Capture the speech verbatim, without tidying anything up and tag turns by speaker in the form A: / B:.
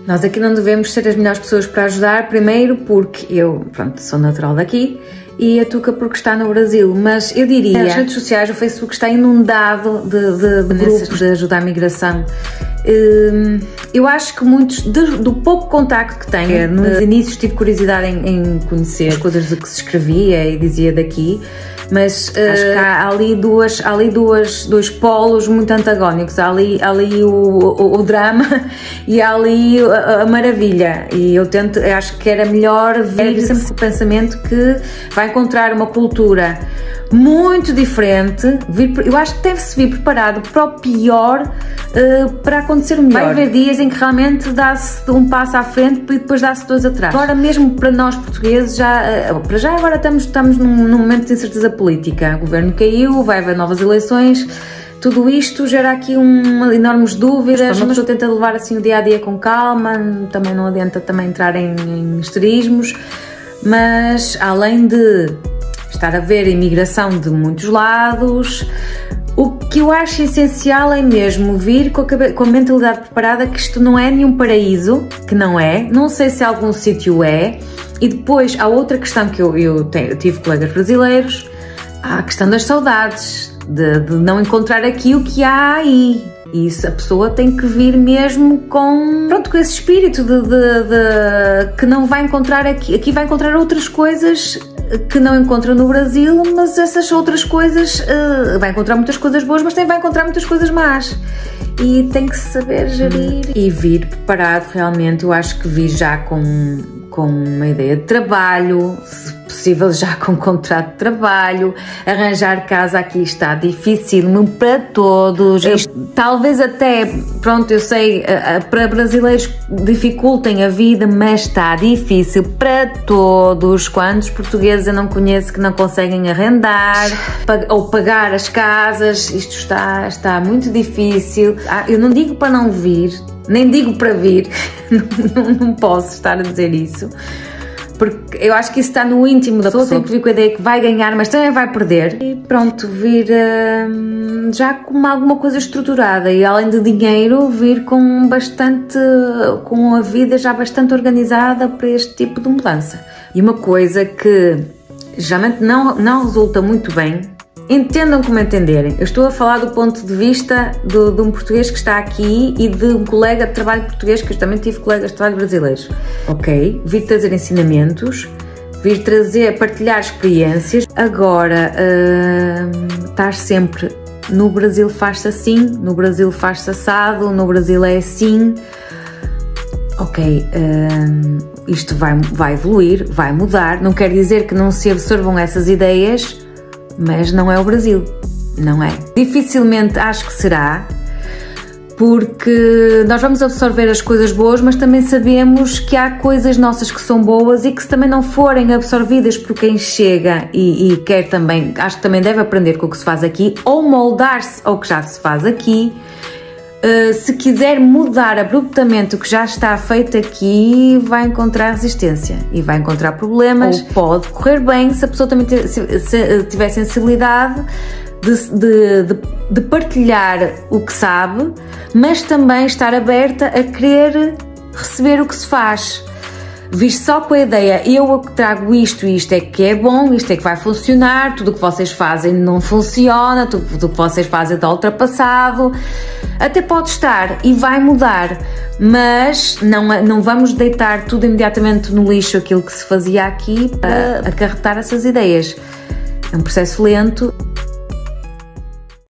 A: Nós aqui não devemos ser as melhores pessoas para ajudar, primeiro porque eu, pronto, sou natural daqui e a Tuca porque está no Brasil, mas eu diria, as redes sociais, o Facebook está inundado de, de, de grupos de ajuda à migração. Eu acho que muitos, do, do pouco contacto que tenho, nos inícios tive curiosidade em, em conhecer as coisas do que se escrevia e dizia daqui, mas uh, acho que há ali, duas, há ali duas, dois polos muito antagónicos, há ali, há ali o, o, o drama e há ali a, a maravilha, e eu tento, eu acho que era melhor vir sempre com o pensamento que vai encontrar uma cultura muito diferente, vir, eu acho que deve-se vir preparado para o pior uh, para acontecer o melhor. Vai haver dias em que realmente dá-se um passo à frente e depois dá-se dois atrás. Agora mesmo para nós portugueses, já, uh, para já agora estamos, estamos num, num momento de incerteza política, o governo caiu, vai haver novas eleições, tudo isto gera aqui uma enormes dúvidas, uma pessoa tenta levar assim o dia-a-dia com calma, também não adianta também entrar em, em histerismos, mas além de estar a ver imigração de muitos lados, o que eu acho essencial é mesmo vir com a, com a mentalidade preparada que isto não é nenhum paraíso, que não é, não sei se algum sítio é, e depois há outra questão que eu, eu, tenho, eu tive colegas brasileiros, há a questão das saudades, de, de não encontrar aqui o que há aí. E isso a pessoa tem que vir mesmo com, pronto, com esse espírito de, de, de que não vai encontrar aqui, aqui vai encontrar outras coisas que não encontra no Brasil, mas essas outras coisas, uh, vai encontrar muitas coisas boas, mas também vai encontrar muitas coisas más. E tem que saber gerir e vir preparado realmente. Eu acho que vir já com, com uma ideia de trabalho, se possível já com contrato de trabalho, arranjar casa aqui está difícil para todos. Eu, talvez até, pronto, eu sei, para brasileiros dificultem a vida, mas está difícil para todos. Quantos portugueses eu não conheço que não conseguem arrendar ou pagar as casas? Isto está, está muito difícil. Eu não digo para não vir, nem digo para vir, não, não, não posso estar a dizer isso, porque eu acho que isso está no íntimo da pessoa, tem que vir com a ideia que vai ganhar, mas também vai perder, e pronto, vir uh, já com alguma coisa estruturada, e além de dinheiro, vir com bastante, com a vida já bastante organizada para este tipo de mudança. E uma coisa que geralmente não, não resulta muito bem, entendam como entenderem, eu estou a falar do ponto de vista do, de um português que está aqui e de um colega de trabalho português, que eu também tive colegas de trabalho brasileiros. Ok, vir trazer ensinamentos, vir trazer, partilhar experiências. Agora, uh, estar sempre no Brasil faz-se assim, no Brasil faz-se assado, no Brasil é assim. Ok, uh, isto vai, vai evoluir, vai mudar, não quer dizer que não se absorvam essas ideias, mas não é o Brasil, não é. Dificilmente acho que será, porque nós vamos absorver as coisas boas, mas também sabemos que há coisas nossas que são boas e que se também não forem absorvidas por quem chega e, e quer também, acho que também deve aprender com o que se faz aqui, ou moldar-se ao que já se faz aqui. Uh, se quiser mudar abruptamente o que já está feito aqui, vai encontrar resistência e vai encontrar problemas. Ou pode correr bem se a pessoa também ter, se, se, tiver sensibilidade de, de, de, de partilhar o que sabe, mas também estar aberta a querer receber o que se faz. Vir só com a ideia, eu trago isto e isto é que é bom, isto é que vai funcionar, tudo o que vocês fazem não funciona, tudo o que vocês fazem está ultrapassado. Até pode estar e vai mudar, mas não, não vamos deitar tudo imediatamente no lixo, aquilo que se fazia aqui, para acarretar essas ideias. É um processo lento.